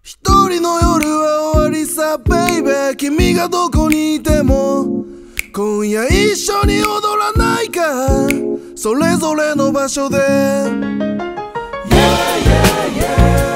一人の夜は終わりさベイベー、君がどこにいても今夜一緒に踊らないか、それぞれの場所で Yeah, yeah, yeah.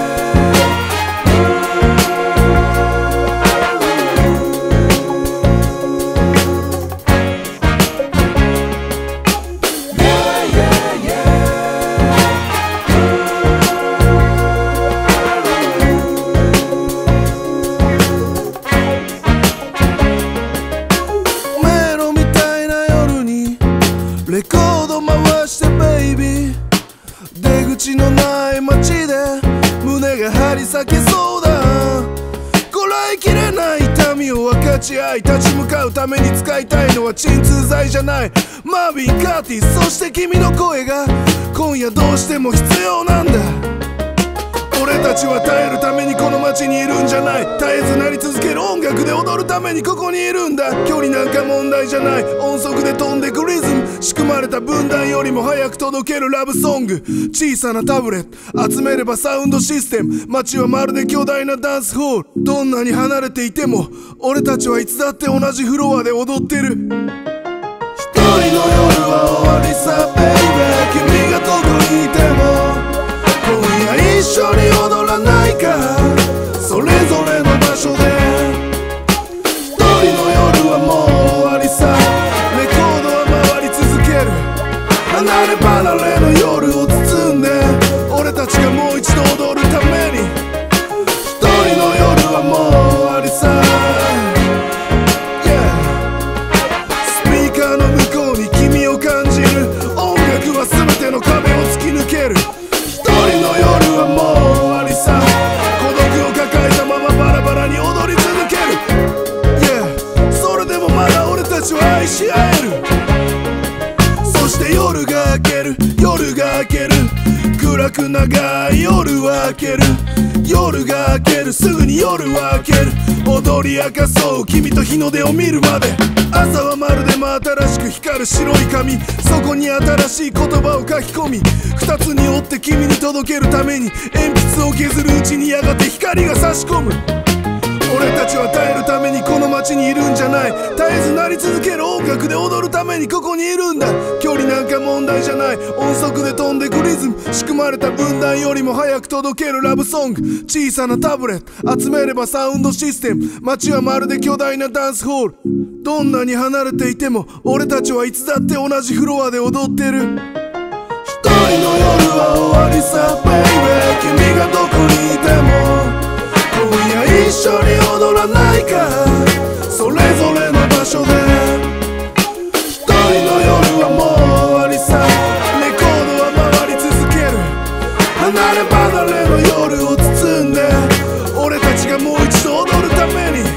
レコード回してベイビー、出口のない街で胸が張り裂けそうだ。こらえきれない痛みを分かち合い立ち向かうために使いたいのは鎮痛剤じゃない、マービン・カーティス、そして君の声が今夜どうしても必要なんだ。俺たちは耐えるためにこの街にいるんじゃない、絶えず鳴り続ける音楽で踊るためにここにいるんだ。距離なんか問題じゃない、音速で飛んでくリズム、仕組まれた分断よりも早く届けるラブソング。小さなタブレット集めればサウンドシステム、街はまるで巨大なダンスホール。どんなに離れていても俺たちはいつだって同じフロアで踊ってる。一人の夜は終わりさベイベー、君がどこにいても今夜一緒に踊らないか、それぞれの場所で。一人の夜はもう終わりさ、レコードは回り続ける、離れ離れの夜を包んで俺たちがもう一度踊るために。一人の夜はもう終わりさ、yeah、 スピーカーの向こうに君を感じる、音楽は全ての壁を突き抜ける。一人の夜はもう終わりさ、孤独を抱えたままバラバラに踊り続ける、yeah、 それでもまだ俺たちは愛し合える。そして夜が明ける、夜が明ける、暗く長い夜は明ける、夜が明ける、すぐに夜は明ける、踊り明かそう君と日の出を見るまで。朝はまるで真新しく光る白い紙、そこに新しい言葉を書き込み二つに折って君に届けるために鉛筆を削るうちにやがて光が差し込む。俺たちは耐えるためにこの街にいるんじゃない、絶えず鳴り続ける音楽で踊るためにここにいるんだ。距離なんか問題じゃない、音速で飛んでくリズム、仕組まれた分断よりも早く届けるラブソング。小さなタブレット集めればサウンドシステム、街はまるで巨大なダンスホール。どんなに離れていても俺たちはいつだって同じフロアで踊ってる。一人の夜は終わりさベイベー、君がどこにいても今夜一緒に踊らないか、それぞれの場所で。一人の夜はもう終わりさ、レコードは回り続ける、離れ離れの夜を包んで俺たちがもう一度踊るために。